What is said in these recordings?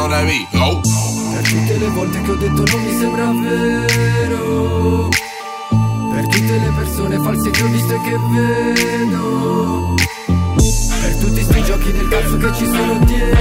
on that beat, go. Per tutte le volte che ho detto non mi sembra vero, per tutte le persone false che ho visto e che vedo, per tutti sti giochi del cazzo che ci sono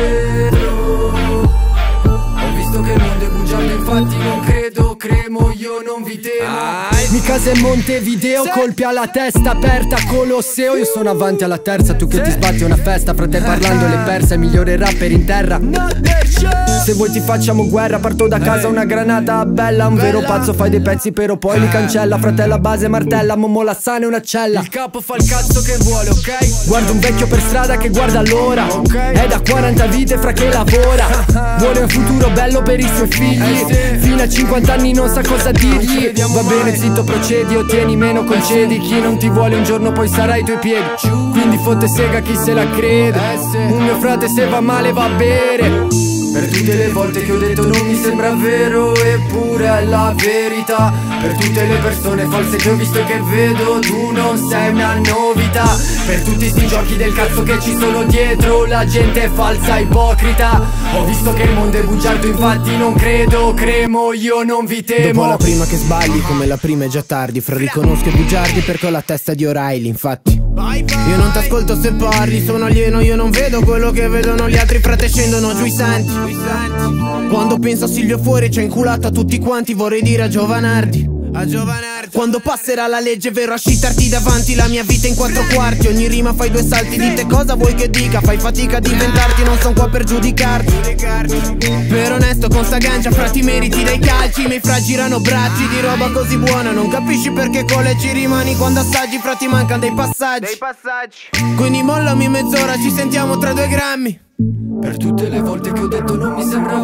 dietro. Ho visto che il mondo è bugiardo, infatti non credo, cremo, io non vi temo. Mi casa è Montevideo, colpi alla testa aperta, Colosseo. Io sono avanti alla terza, tu che ti sbatti una festa. Frate parlando le perse, il migliore rapper in terra. Se vuoi ti facciamo guerra, parto da casa una granata bella. Un vero pazzo fai dei pezzi però poi li cancella. Fratello a base martella, Momo la sana e una cella. Il capo fa il cazzo che vuole, ok? Guarda un vecchio per strada che guarda l'ora, è da 40 vite fra che lavora. Vuole un futuro bello per i suoi figli, fino a 50 anni non sa cosa dirgli. Va bene zitto procedi, ottieni meno concedi. Chi non ti vuole un giorno poi sarà ai tuoi piedi, quindi fotte sega chi se la crede. Un mio frate se va male va a bere. Per tutte le volte che ho detto non mi sembra vero, eppure è la verità. Per tutte le persone false che ho visto e che vedo, tu non sei una novità. Per tutti sti giochi del cazzo che ci sono dietro, la gente è falsa, ipocrita. Ho visto che il mondo è bugiardo, infatti non credo, cremo, io non vi temo. Dopo la prima che sbagli, come la prima è già tardi. Fra riconosco i bugiardi perché ho la testa di O'Reilly, infatti io non t'ascolto se parli, sono alieno, io non vedo quello che vedono gli altri. Frate scendono giù i santi. Quando penso a Silvio Fuori c'è inculato a tutti quanti, vorrei dire a Giovanardi. Quando passerà la legge verrò a scitarti davanti la mia vita in 4 quarti. Ogni rima fai 2 salti, dite cosa vuoi che dica. Fai fatica a diventarti, non son qua per giudicarti. Per onesto con sta gancia frati meriti dei calci. I miei fra girano bracci di roba così buona. Non capisci perché con le ci rimani quando assaggi. Frati mancano dei passaggi. Quindi mollami mezz'ora, ci sentiamo tra 2 grammi. Per tutte le volte che ho detto non mi sembra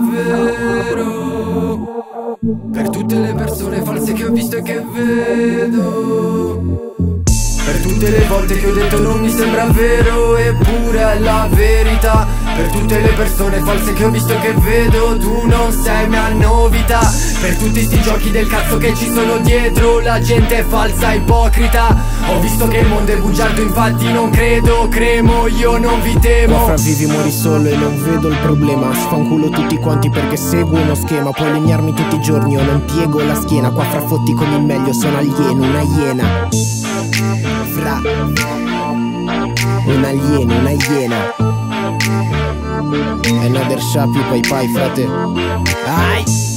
vero, per tutte le persone false che ho visto e che vedo, per tutte le volte che ho detto non mi sembra vero, eppure è la verità. Per tutte le persone false che ho visto e che vedo, tu non sei una novità. Per tutti sti giochi del cazzo che ci sono dietro, la gente è falsa, ipocrita. Ho visto che il mondo è bugiardo, infatti non credo, cremo, io non vi temo. Qua fra vivi muori solo e non vedo il problema. Sfanculo tutti quanti perché seguo uno schema. Puoi legnarmi tutti i giorni, io non piego la schiena. Qua fra fotti con il meglio, sono alieno, una iena. Fra un alieno, una iena. Another shop, you pay, frate. Ai!